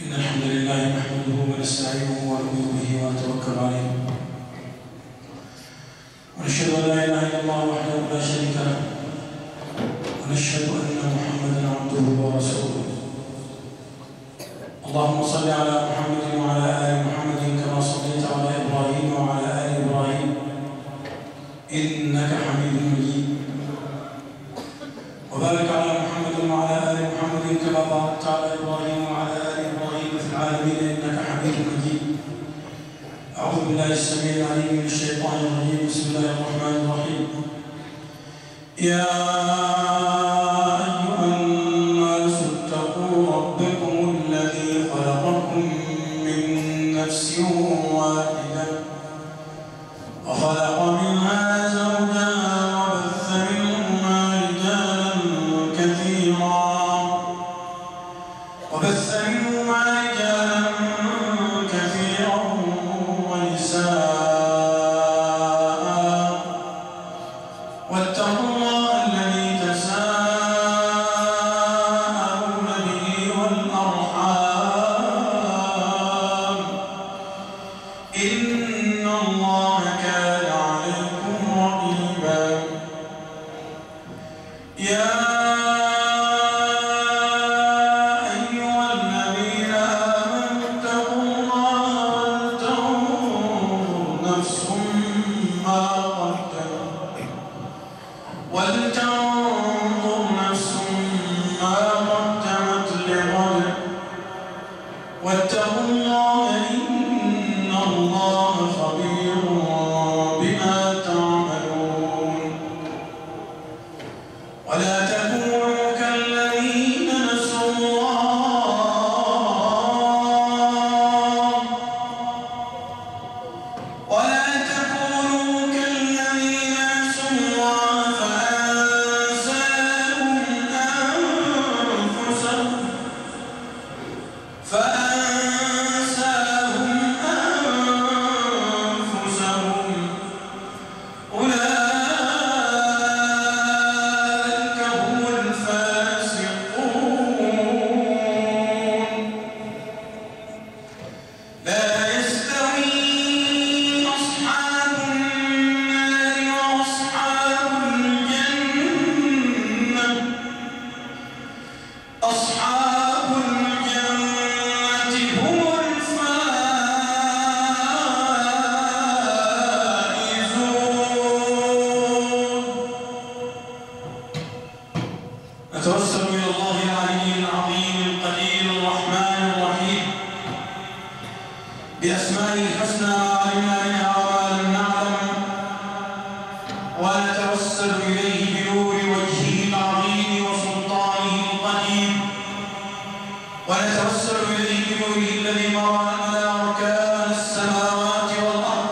إن الحمد لله نحمده ونستعينه ونؤمن به ونتوكل عليه ونشهد أن لا إله إلا الله وحده لا شريك له ونشهد أن محمدا عبده ورسوله. اللهم صل على محمد وعلى آل محمد كما صليت على إبراهيم وعلى آل إبراهيم إنك حميد مجيد، وبارك على محمد وعلى آل محمد كما باركت على إبراهيم وعلى آل إبراهيم في العالمين إنك حميد مجيد. أعوذ بالله السميع العليم من الشيطان الرجيم. بسم الله الرحمن الرحيم. يا أيها الناس اتقوا ربكم الذي خلقكم من نفس واحدة وخلق منها زوجها وبث منهما رجالا كثيرا ونساء، واتقوا الله الذي تساءلون به والأرحام إن الله كان عليكم رقيبا. يا ولتنظر نفس ما قدمت لغد واتقوا الله إن الله خبير بما تعملون. ولا تكونوا كالذين نسوا الله فأنساهم أنفسهم أولئك هم الفاسقون. لا يستوي أصحاب النار وأصحاب الجنة. أصحاب الجنة هم الفائزون. نتوسل إلى الله العلي العظيم القدير الرحمن الرحيم بأسمائه الحسنى ما علمنا منها وما لم نعلم، ونتوسل إليه بنور وجهه العظيم وسلطانه القديم، ونتوسل إليه بنوره الذي مرى على أركان السماوات والأرض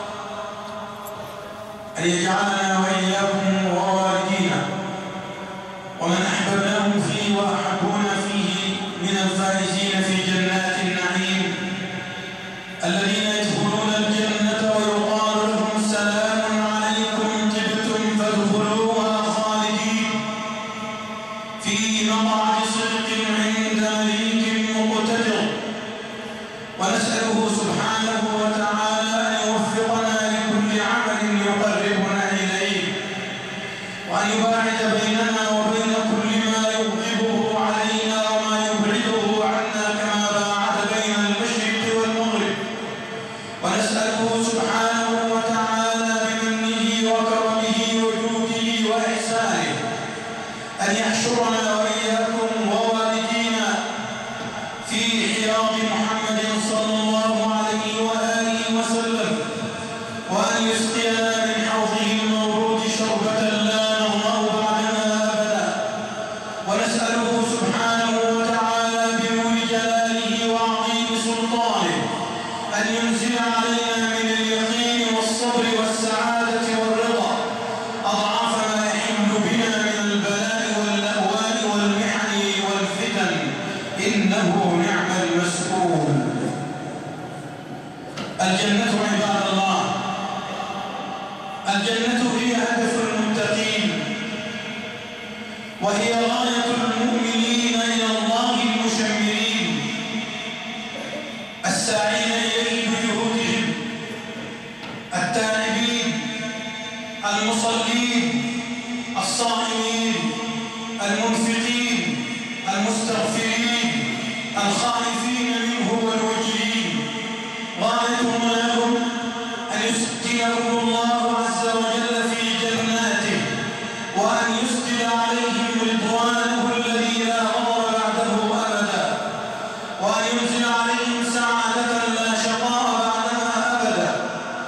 أن يجعلنا وإياكم ووالدينا ومن أحببناهم فيه وأحبونا فيه من الفائزين في جنات النعيم الذين يدخلون الجنة ويقال لهم سلام عليكم طبتم فادخلوها خالدين في مقعد صدق عند مليك مقتدر. ونسأله سبحانه وتعالى أن يوفقنا لكل عمل يقربنا إليه، وأن يباعد بيننا وبين كل ما يبغضه علينا وما يبعده عنا كما باعد بين المشرق والمغرب. ونسأله سبحانه وتعالى بمنه وكرمه وجوده وإحسانه أن يحشرنا وإياكم ووالدينا في حياض محمد صلى الله عليه وآله وسلم، وأن يسقينا من حوضه المورود شربة لا نظمأ بعدها أبدا. ونسأله سبحانه وتعالى بنور جلاله وعظيم سلطانه أن ينزل علينا من اليقين والصبر والسعادة والرضا أضعاف ما يحل بنا من البلاء والأهوال والمحن والفتن، إنه نعم المسؤول. الجنة عباد الله، الجنة هي هدف المتقين، وهي غاية المؤمنين إلى الله المشمرين. الخائفين منه والوجلين غايتهم لهم أن يسكنهم الله عز وجل في جناته وأن يسكن عليهم رضوانه الذي لا غضب بعده أبدا وأن ينزل عليهم سعادة لا شقاء بعدها أبدا.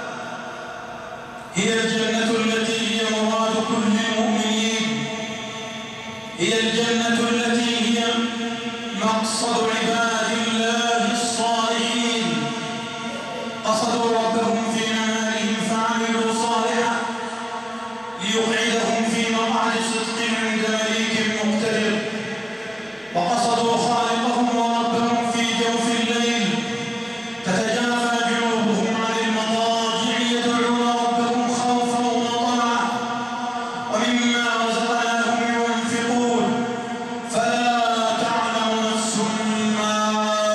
هي الجنة التي هي مراد كل المؤمنين، هي الجنة التي هي مقصد عباد الله الصالحين قصدوا ربهم في أعمالهم فعملوا صالحا ليقعدهم في مقعد صدق عند مليك مقتدر، وقصدوا خالقهم وربهم في جوف الليل تتجافى جنوبهم عن المضاجع يدعون ربهم خوفا وطمعا ومما رزقناهم ينفقون فلا تعلم نفس ما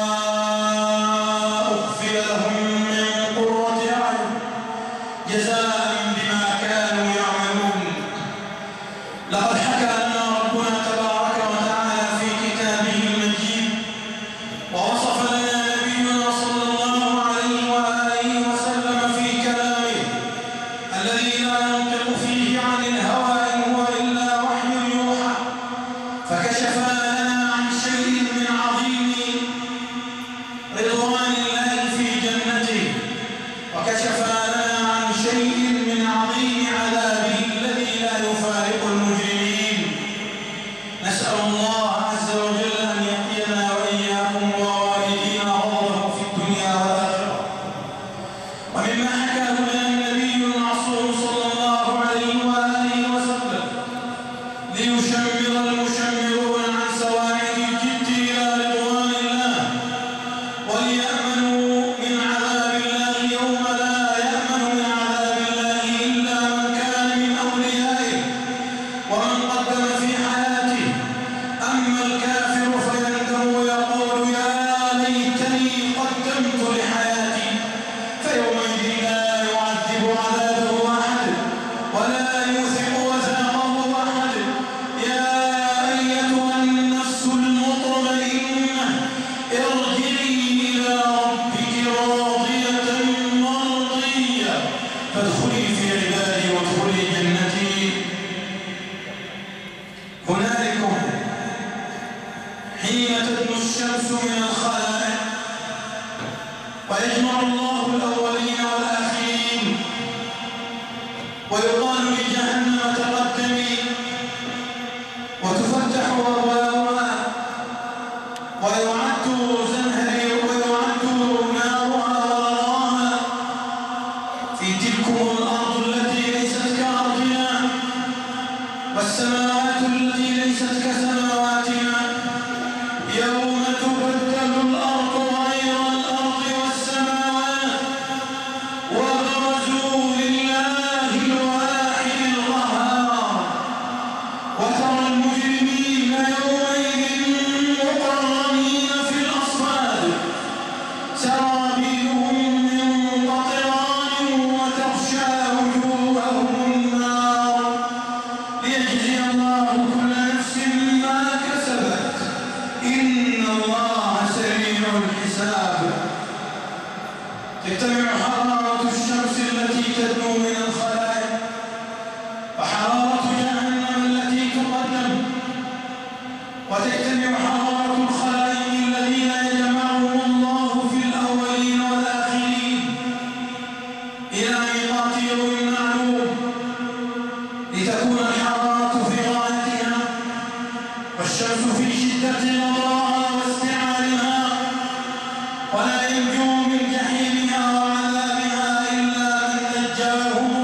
أخفي لهم من قرة أعين جزاء بما كانوا يعملون. لقد حكى لنا ربنا تبارك وتعالى في كتابه المجيد ووصف لنا نبينا صلى الله عليه وآله وسلم في كلامه الذي لا ينطق فيه عن الهوى إن هو إلا وحي يوحى، فكشف لنا عن شيء من عظيم رضوان الله في جنته وكشف لنا عن شيء من عظيم عذابه الذي لا يفارق المجرمين. نسأل الله عز وجل أن يقينا وإياكم ووالدينا غضبه في الدنيا والآخرة. ومما حكاه لنا النبي المعصوم صلى الله عليه وآله وسلم ليشمر المشمرون عن سواعد الجد إلى رضوان الله وليأمنوا من عذاب الله يوم لا يأمن من عذاب الله إلا من كان من أوليائه ومن قدم في حياته. أما الكافر فيندم ويقول يا ليتني قدمت لحياتي، فيومئذ لا يعذب عذابه أحد ولا يوثق وثاقه أحد. يا أيتها النفس المطمئنة ارجعي إلى ربك راضية مرضية فادخلي في عبادي وادخلي جنتي. هنالكم حين تدنو الشمس من الخلائق ويجمع الله الأولين والآخرين ويقال لجهنم تقدمي وتفتح أبوابها ويعد زمهري ويعد نارها وراها في تلكم الأرض التي ليست كأرضنا والسماوات التي ليست كسماواتنا يوم تبدل الأرض غير الأرض والسماوات وبرزوا لله الواحد القهار وترى المجرمين يومئذ مقرنين في الأصفاد سرابيلهم من قطران وتغشى وجوههم النار ليجزي الله كل نفس ما كسبت إن الله سريع الحساب. تجتمع حرارة الشمس التي تدنو من الخلائق وحرارة جهنم التي تقدم وتجتمع حرارة الخلائق الذين يجمعهم الله في الأولين والآخرين إلى ميقات يوم معلوم لتكون الحرارة في غايتها والشمس في شدة نضرها واستعالها ولا ينجو من جحيمها وعذابها إلا من نجاه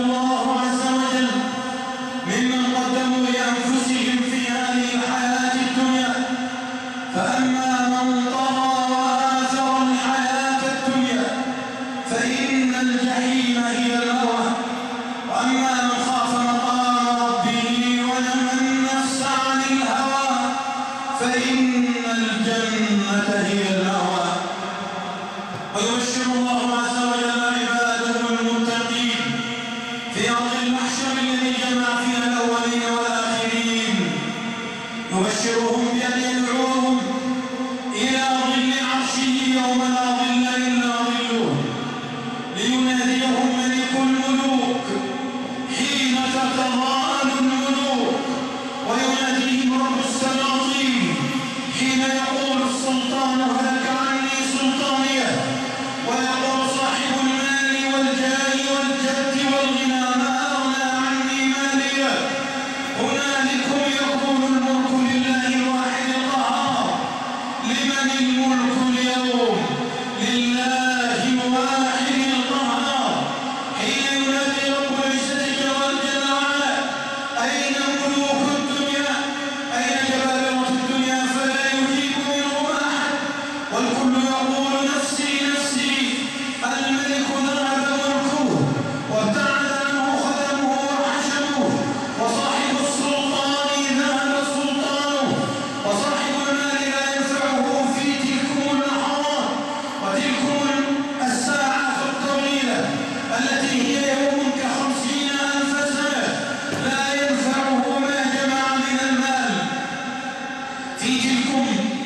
والكل يقول نفسي نفسي. الملك ذهب ملكه وابتعد عنه خدمه وحشمه، وصاحب السلطان ذهب سلطانه، وصاحب المال لا ينفعه في تلكم اللحظات وتلكم الساعات الطويلة التي هي يوم ك50,000 سنة، لا ينفعه ما جمع من المال. في تلكم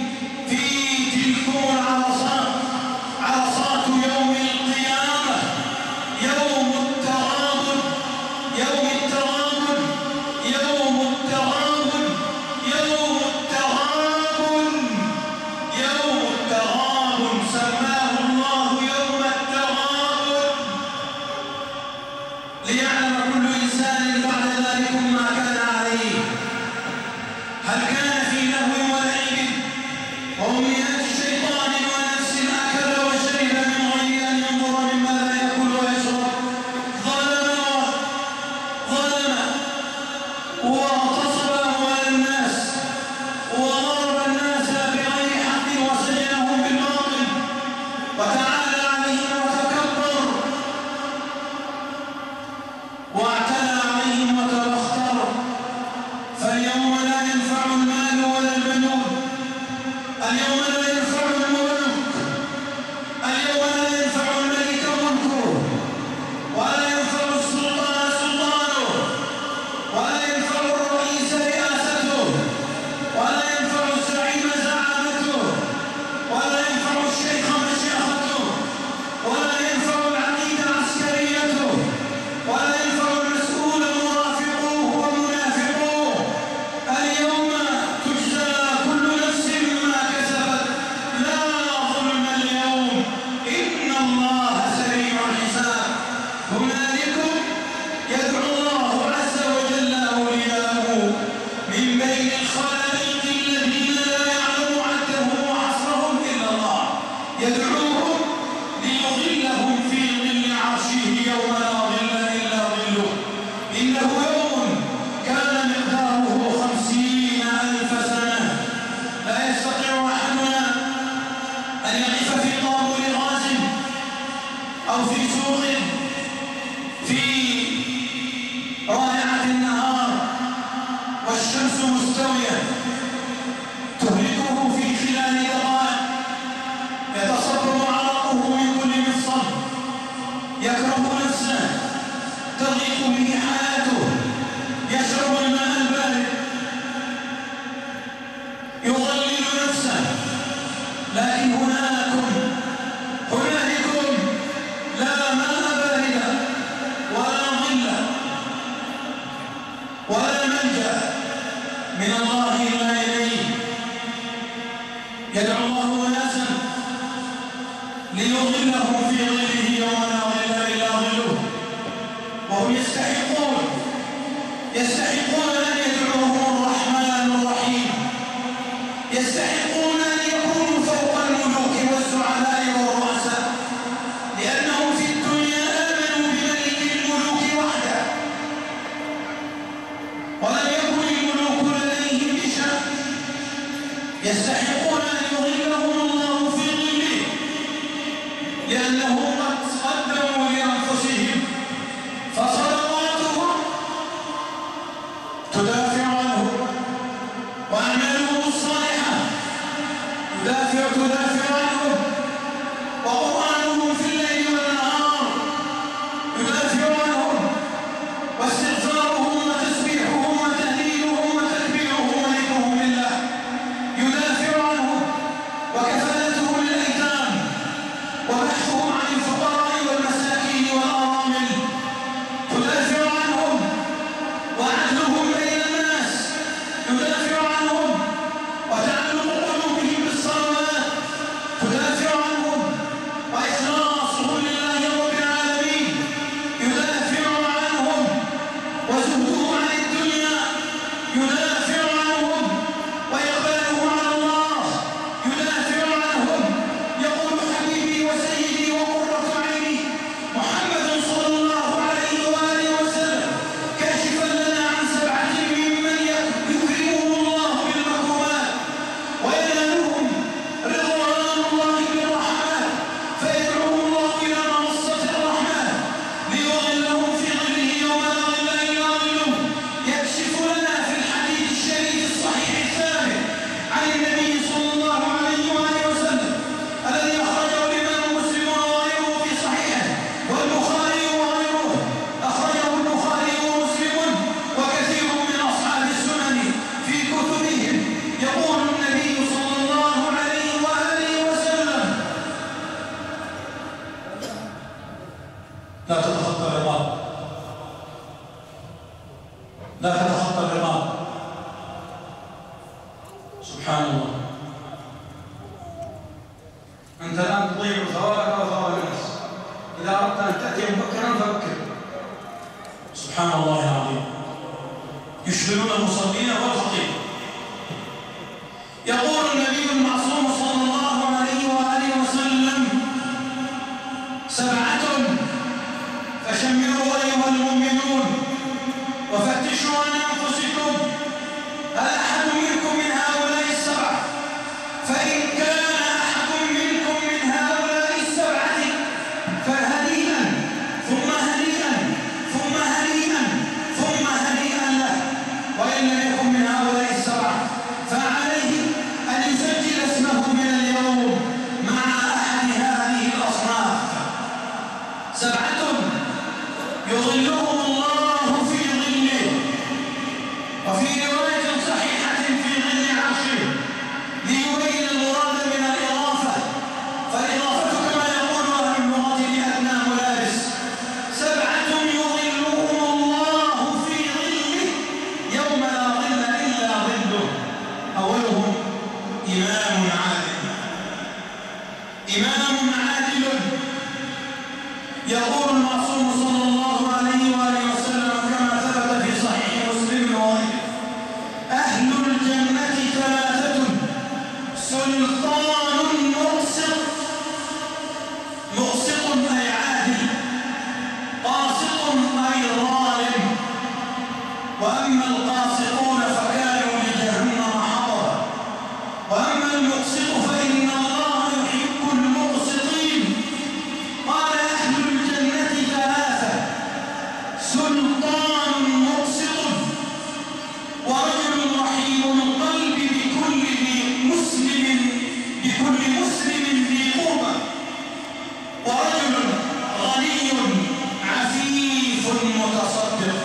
العرصات، عرصات يوم القيامة، يوم التغابن، يوم التغابن، يوم التغابن، يوم التغابن، يوم التغابن، سماه الله يوم التغابن ليعلم كل إنسان بعد ذلك ما كان عليه، هل كان في لهو ولعب وأمنيات الشيطان ونفس أكل وشرب من غير أن ينظر مما لا يأكل ويشرب، ظلم واغتصب أموال الناس وضرب الناس بغير حق وسجنهم بالباطل وتعالى عليهم وتكبر واعتلى عليهم وتبختر. فاليوم لا ينفع المال ولا البنون، اليوم لا ينفع الملك، اليوم لا ينفع الملك ملكه، ولا ينفع السلطان سلطانه، ولا ينفع الرئيس رئاسته، ولا ينفع الزعيم زعامته، ولا ينفع الشيخ مشيخته، ولا ينفع العقيد عسكريته، ولا ينفع المسؤول مرافقوه ومنافقوه. اليوم تجزى كل نفس ما كسبت، لا ظلم اليوم، إن الله سريع الحساب. هنالكم يدعو الله عز وجل أولياءه من بين الخلائق الذين لا يعلم عدهم وحصرهم إلا الله، يدعوهم ليظلهم في ظل عرشه يوم لا ظل إلا ظله. إنه يوم كان مقداره 50,000 سنة، لا يستطيع أحدنا أن يقف في طابور غاز أو في سوق في رائعة النهار والشمس مستوية تهلكه في خلال دقائق، يتصبب عرقه من كل مفصل، يكره نفسه، تضيق به حياته، يشرب الماء البارد، يضلل نفسه. لكن هنالكم لا ماء بارد ولا ظل ولا ملجأ من الله إلا إليه. يدعو الله أناسا ليظلهم في ظله يوم لا ظل إلا ظله، وهم يستحقون أن يدعوهم الرحمن الرحيم، يستحقون أن يكونوا فوق الملوك والزعماء والرؤساء، لأنهم في الدنيا آمنوا بملك الملوك وحده، ولم يكن الملوك لديهم بشأن، يستحقون أن يظلهم الله في ظله، لأنه قد قدموا لأنفسهم، فصدقاتهم تدافع عنه، وأعمالهم الصالحة أنت الآن تضيع ثوابك وثواب الناس. إذا أردت أن تأتي مبكرا فبكر. سبحان الله العظيم. يشغلون المصلين والفقير. يقول النبي المعصوم صلى الله عليه وآله وسلم: 7 فشمروا أيها المؤمنون وفتشوا عن أنفسكم، هل أحد منكم من هؤلاء 7؟ فإن كان أحد منكم من هؤلاء 7 فهنيئا ثم هنيئا ثم هنيئا ثم هنيئا له، وإن لم يكن من هؤلاء 7 فعليه أن يسجل اسمه من اليوم مع أحد هذه الأصناف: 7 يظلهم الله في ظله، وفي رواية صحيحة في ظل عرشه، ليبين المراد من الإضافة، فالإضافة كما يقول أهل اللغة لأنها ملابس. 7 يظلهم الله في ظله يوم لا ظل إلا ظله. أولهم إمام عادل. إمام عادل. يقول المعصوم صلى الله عليه وآله وسلم كما ثبت في صحيح مسلم وغيره: أهل الجنة 3: سلطان مقسط، مقسط أي عادل، قاسط أي ظالم، وأما القاسطون فكانوا لجهنم حطبا، وأما المقسط فإن الله يحب المقسطين. قال: أهل الجنة 3: سلطان مقسط، ورجل رحيم القلب بكل مسلم ذي قربى، ورجل غني عفيف متصدق.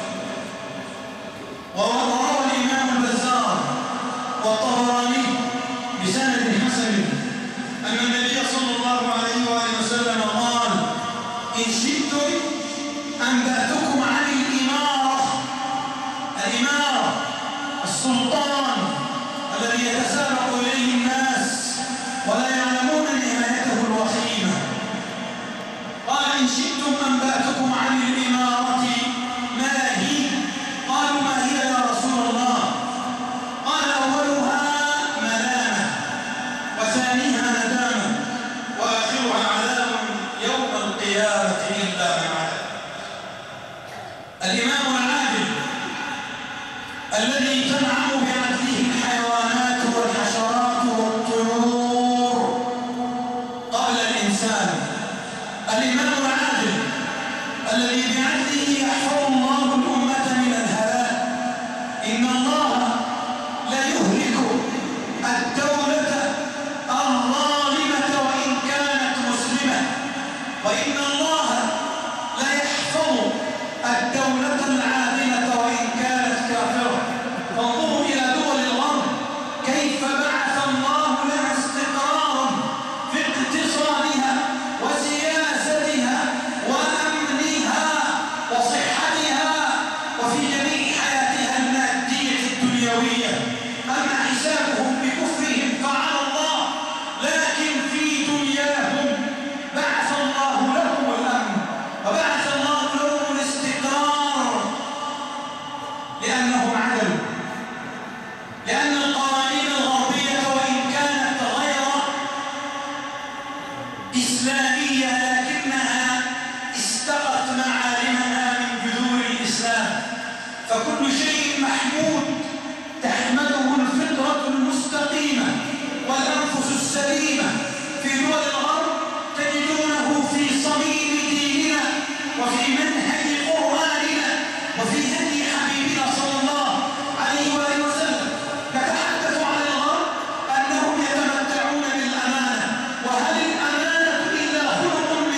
وروى الإمام البزار والطبراني بسند حسن أن النبي صلى الله عليه وآله وسلم قال: إن شئتم أنبأتكم عن الإمارة. الإمارة السلطان الذي يتسابق إليه الناس ولا يعلمون نهايته الوخيمة. قال: إن شئتم أنبأتكم عن الإمارة ما هي؟ قالوا: ما هي يا رسول الله؟ قال: أولها ملامة، وثانيها ندامة، وآخرها عذاب يوم القيامة إلا من عذاب. الإمام العادل الذي تنعم بعدله الحيوانات والحشرات والطيور قبل الإنسان. الإمام العادل الذي بعدله يحفظ الله الأمة من الهلاك. إن الله لا يهلك الدولة الظالمة وإن كانت مسلمة، وإن الله لا يحفظ الدولة العادلة وإن كانت كافرة. فانظروا إلى دول الغرب كيف بعث الله لها استقرارا في اقتصادها وسياستها وأمنها وصحتها وفي جميع حياتها المادية الدنيوية. أما حسابهم بكفرهم فعلى الله، لكن في دنياهم بعث الله لهم الأمن وبعث الله لهم الاستقرار، لأنهم عدلوا. لأن القوانين الغربية وإن كانت غير إسلامية لكنها استقت معالمها من جذور الإسلام. فكل شيء محمود تحمده الفطرة المستقيمة والأنفس السليمة. في دول الغرب تجدونه في صميم ديننا وفي منهج قرآننا وفي هدي حبيبنا صلى الله عليه وآله وسلم. نتحدث عن الغرب أنهم يتمتعون بالأمانة، وهل الأمانة إلا خلق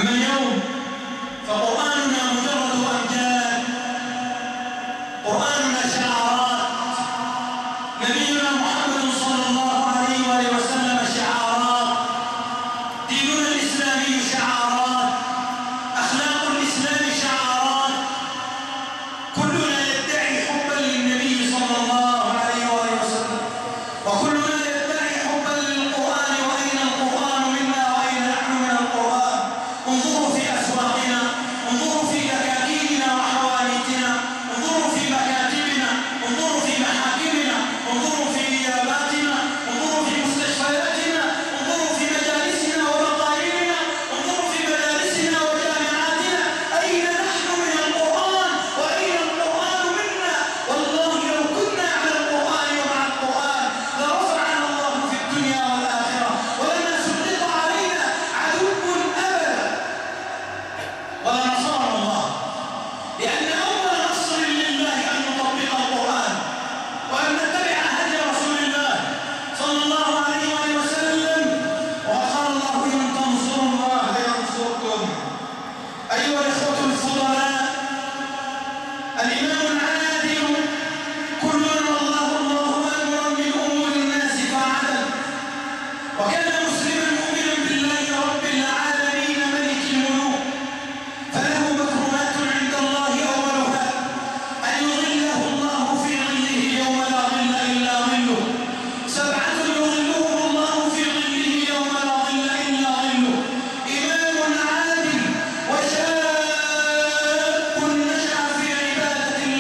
أما اليوم فقرآننا مجرد أمجاد، قرآننا شعارات، نبينا محمد صلى الله عليه وآله وسلم شعارات، ديننا الإسلامي شعارات، أخلاق الإسلام شعارات. كلنا يدعي حبا للنبي صلى الله عليه وآله وسلم، وكلنا يدعي حبا للقرآن. وأين القرآن منا وأين نحن من القرآن؟ انظروا في أسواقنا، انظروا في دكاكيننا وحوانيتنا، انظروا في مكاتبنا، انظروا في محاكمنا، انظروا في نياباتنا، انظروا في مستشفياتنا، انظروا في مجالسنا ومقاهينا، انظروا في مدارسنا وجامعاتنا. أين نحن من القرآن وأين القرآن منا؟ والله لو كنا على القرآن ومع القرآن لرفعنا الله في الدنيا والآخرة، ولما سلط علينا عدو أبدا ولنصرنا الله. لأن أول نصر لله أن نطبق القرآن وأن نتبع هدي رسول الله صلى الله عليه وآله وسلم. وقال الله إن تنصروا الله ينصركم. أيها الإخوة الفضلاء، الإمام العادل كل من والله الله أمرا من أمور الناس فعدل، وكان مسلما مؤمنا بالله رب العالمين ملك الملوك، فله مكرمات عند الله أولها أن يظله الله في ظله يوم لا ظل إلا ظله. 7 يظلهم الله في ظله يوم لا ظل إلا ظله: إمام عادل، وشاب نشأ في عبادة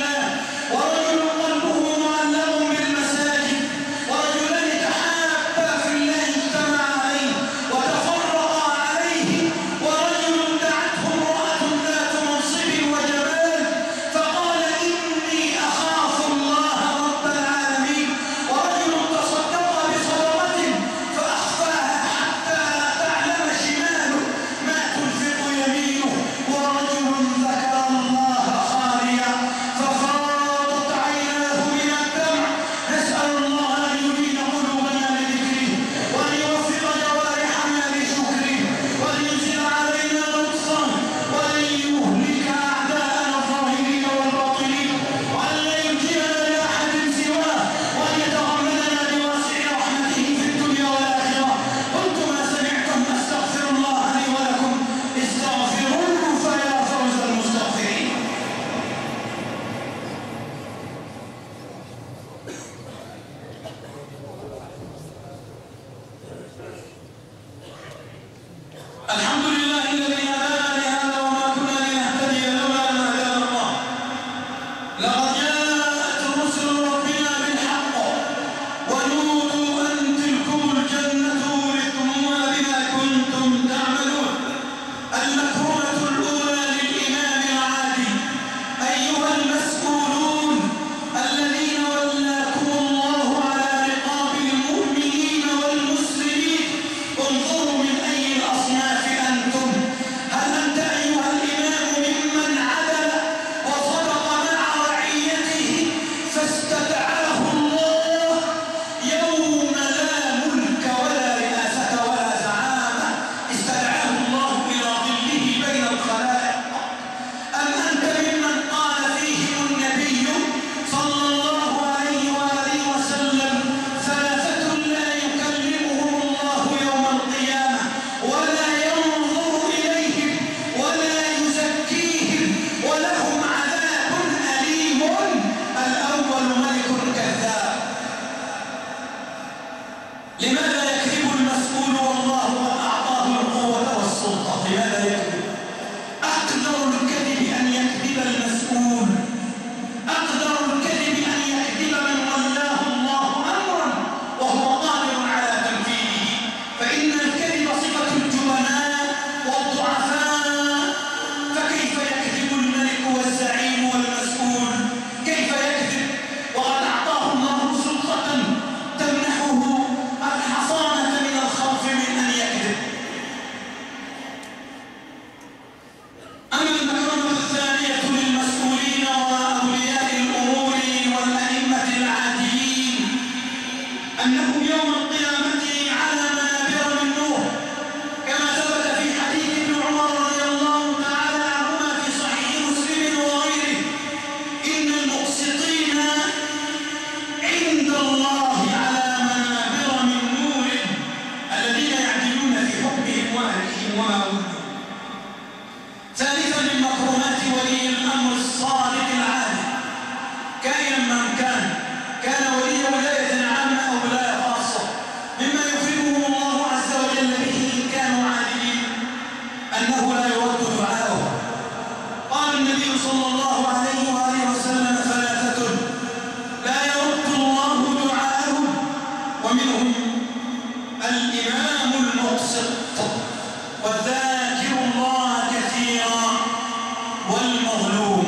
ولي الأمر الصادق العادل كائنا من كان ولي ولاية عامة أو ولاية خاصة، مما يفيدهم الله عز وجل به إن كانوا عادلين أنه لا يرد دعاؤه. قال النبي صلى الله عليه وآله وسلم: ثلاثة لا يرد الله دعاءهم، ومنهم الإمام المقسط والذاكر الله كثيرا والمظلوم.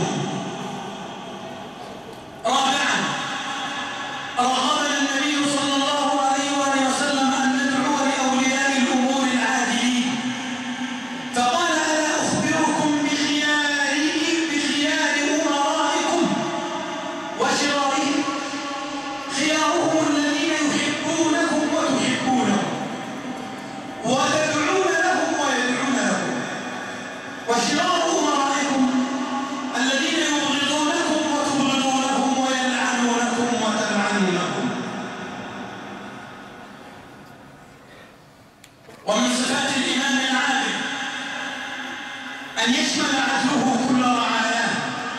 رابعا، رغبنا النبي صلى الله عليه وآله وسلم أن ندعو لأولياء الأمور العادلين، فقال: ألا أخبركم بخيار أمرائكم وشرارهم؟ خيارهم الذين يحبونكم وتحبونهم وتدعون لهم ويدعون لكم، وشرار أمرائكم الذين يبغضونكم وتبغضونهم ويلعنونكم وتلعنونكم. ومن صفات الإمام العادل أن يشمل عدله كل رعاياه.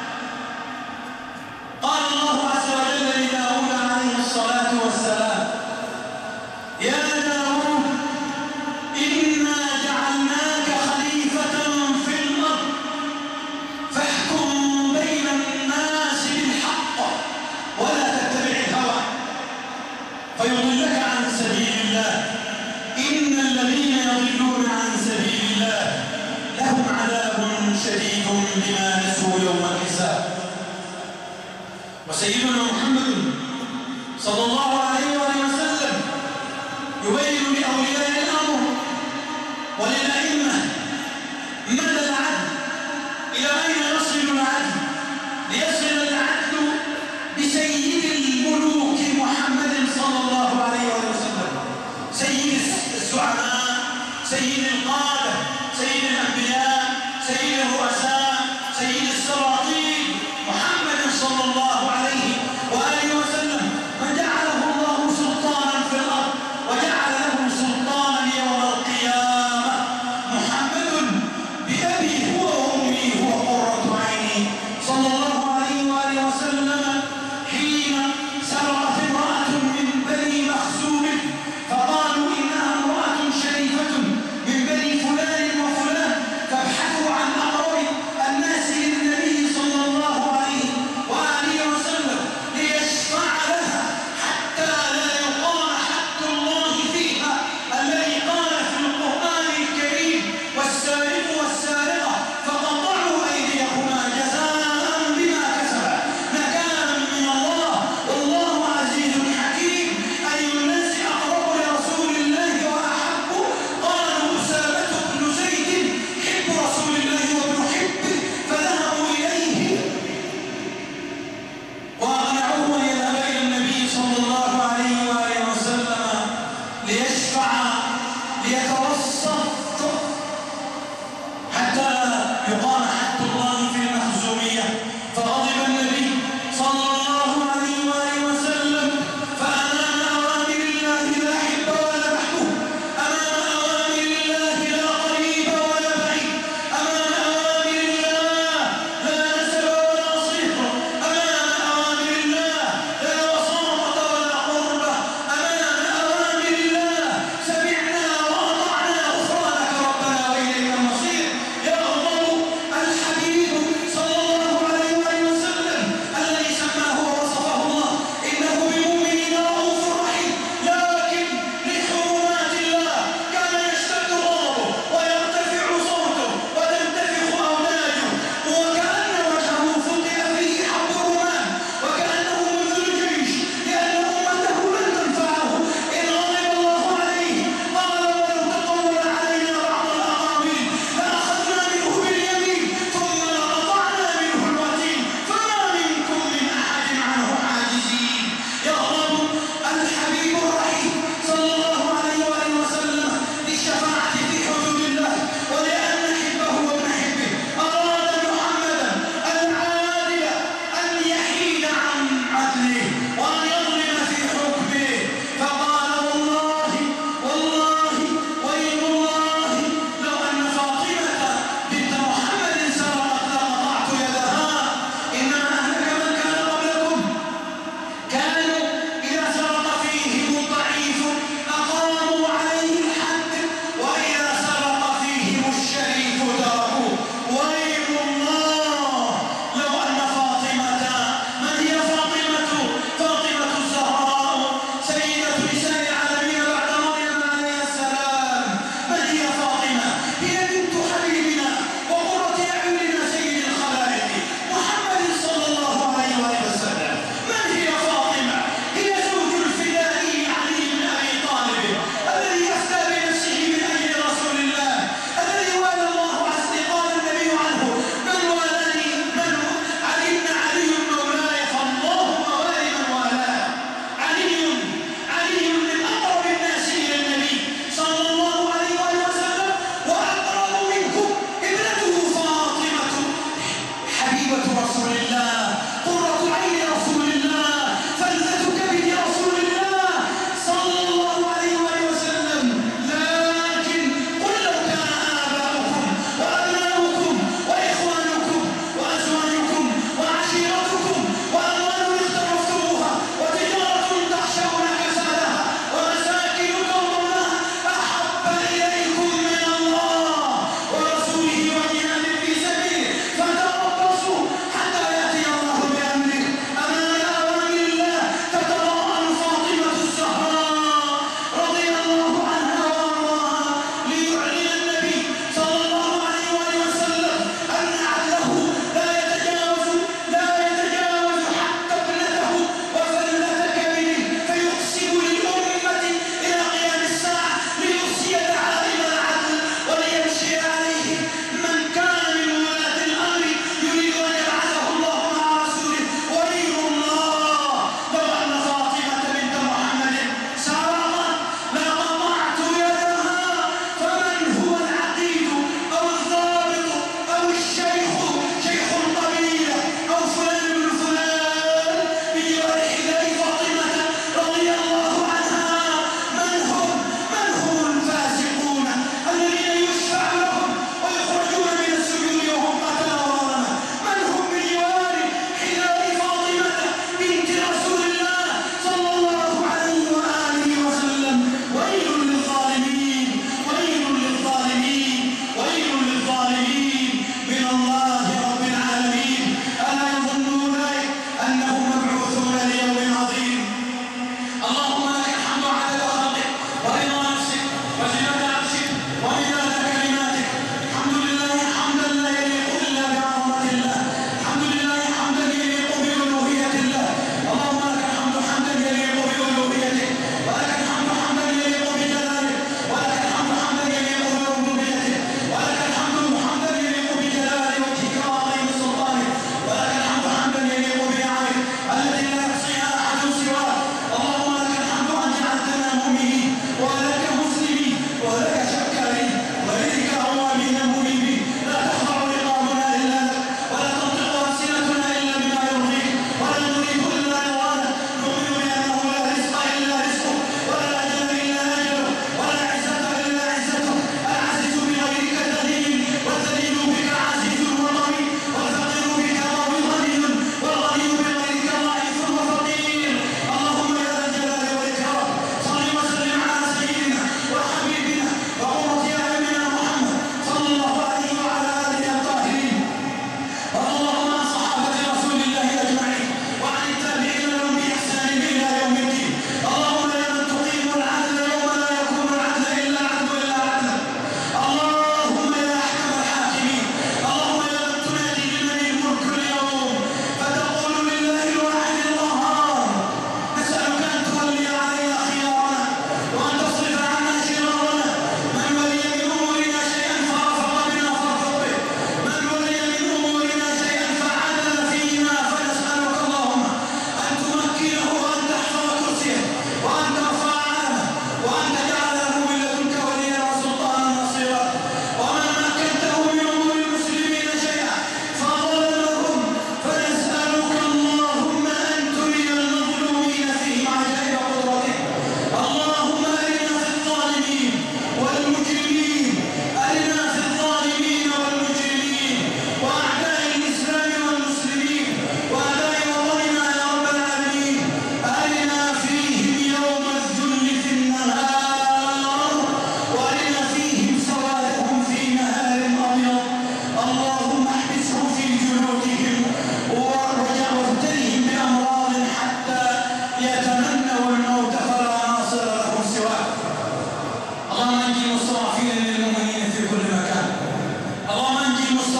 قال الله عز وجل لداود عليه الصلاة والسلام: يا داود إنا جعلناك خليفة في الأرض فاحكم بين الناس بالحق ولا تتبع الهوى فيضلك عن سبيل الله، إن الذين يضلون عن سبيل الله لهم عذاب شديد بما نسوا يوم الحساب. وسيدنا محمد صلى الله عليه وآله وسلم يبين لأولياء الأمر وللأئمة مدى العدل، إلى أين يصل العدل، ليصل العدل بسيد الملوك محمد صلى الله عليه وسلم، سيد الزعماء، سيد القادة، سيد الأنبياء، سيد الرؤساء، سيد السلاطين، محمد صلى الله عليه وآله وسلم، من جعله الله سلطانا في الأرض وجعل له سلطانا يوم القيامة. محمد بأبي هو وأمي هو قرة عيني صلى الله عليه وآله وسلم. حين سرت امرأة من بني مخزوم فقالوا إنها امرأة شريفة من بني فلان وفلان،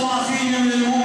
المستضعفين من المؤمنين